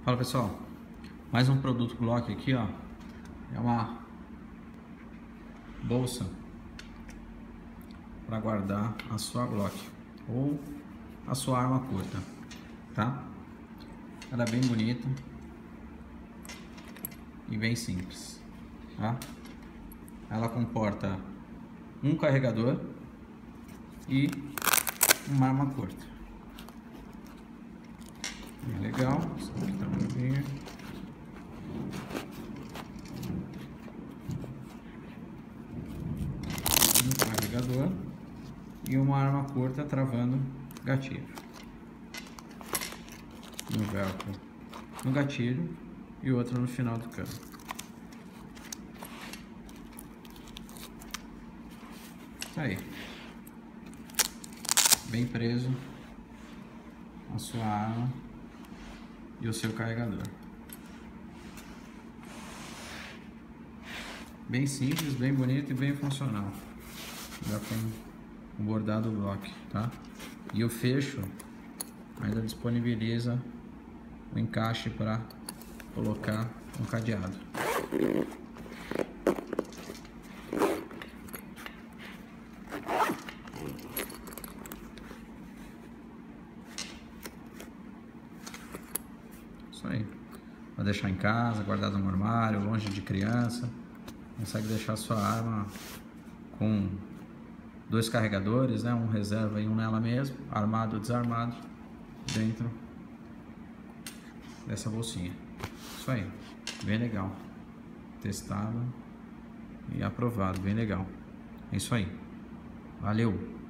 Fala pessoal, mais um produto Glock aqui, ó. É uma bolsa para guardar a sua Glock ou a sua arma curta, tá? Ela é bem bonita e bem simples, tá? Ela comporta um carregador e uma arma curta. Bem legal, isso aqui tá novinho. Um carregador e uma arma curta travando gatilho. Um velcro no gatilho e outro no final do cano. Aí, bem preso a sua arma e o seu carregador. Bem simples, bem bonito e bem funcional. Já com o bordado Glock, tá? E o fecho ainda disponibiliza o encaixe para colocar um cadeado. Isso aí. Vai deixar em casa, guardado no armário, longe de criança. Consegue deixar sua arma com dois carregadores, né? Um reserva e um nela mesmo, armado ou desarmado, dentro dessa bolsinha. Isso aí, bem legal. Testado e aprovado, bem legal. É isso aí. Valeu!